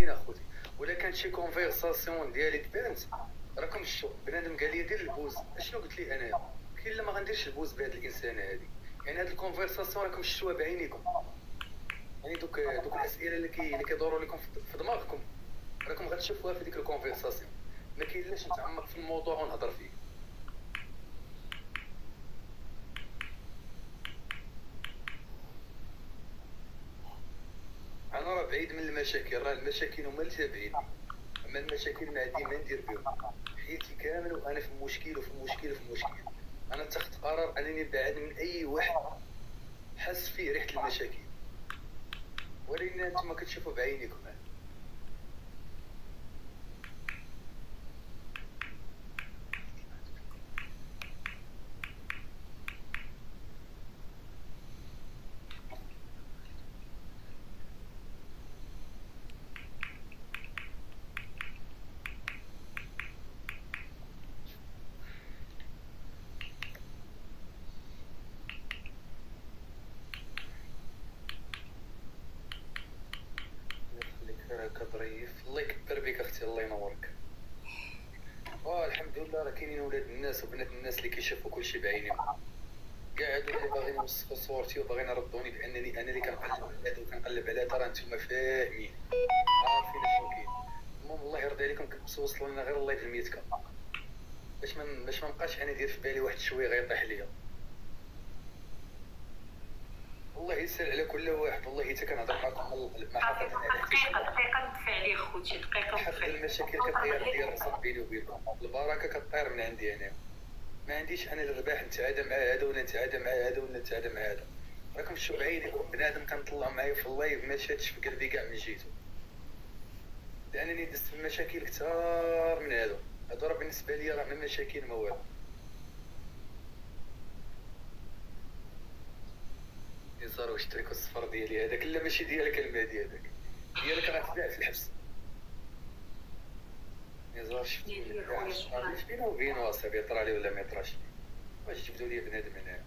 كاين اخوتي. ولا كانت شي كونفرساسيون ديالي تبانت، راكم شفتوا بنادم قال لي دير البوز، اشنو قلت لي انايا؟ كاين لا ما غنديرش البوز بهاد الانسانه هادي. يعني هاد الكونفرساسيون راكم شفتوها بعينيكم، يعني دوك الاسئله اللي كيدوروا لكم في دماغكم راكم غتشوفوها في ديك الكونفرساسيون. ما كاين لاش نتعمق في الموضوع ونهضر فيه. انا راه بعيد من المشاكل، راه المشاكل هما اللي تابعيني، اما المشاكل ما عندي ما ندير بهم. حياتي كامل وانا في مشكل وفي مشكل وفي مشكل. انا اتخذت قرار انني نبعد من اي واحد حس فيه ريحه المشاكل، ولكن انتم كتشوفوا بعينيكم. راك ظريف، الله يكبر بك اختي، الله ينورك. الحمد لله، راه كاينين ولاد الناس وبنات الناس اللي كيشوفوا كلشي بعينيهم. كاع هادو اللي باغيين يوسخوا صورتي وباغيين يردوني بانني انا اللي كنقلب على هذا وكنقلب على هذا، راه نتوما فاهمين عارفين اشنو كاين. المهم الله يرضي عليكم، كتوصلوا لنا غير الله في الميتكم، باش ما نبقاش انا ندير في بالي واحد شويه غيطيح ليا. والله يسهل على كل واحد، والله حتى كنهضر معكم من القلب، ما حقد دقيقه نطفي عليه خوتي، دقيقه حق المشاكل كطير ديال الرزق بيني وبينكم، البركه كطير من عندي انا. ما عنديش انا الرباح نتعادى مع هذا ولا نتعادى مع هذا ولا نتعادى مع هذا. راكم شفتوا بعينيكم بنادم كنطلع معايا في اللايف ما شاتش في قلبي كاع من جيتو، لانني دزت في مشاكل كثار من هادو راه بالنسبه لي راه من مشاكل ما والو. يزار واش التريكو الصفر ديالي هذاك؟ لا ماشي ديالك المادي، هذاك ديالك غتباع في الحبس. يزار شفتي اش بينا وبينو اصاحبي، طرا لي ولا ما يطراش لي؟ واش جبدوا لي بنادم هنا؟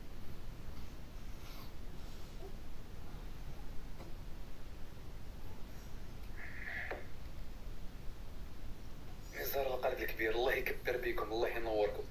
يزار القلب الكبير، الله يكبر بكم، الله ينوركم.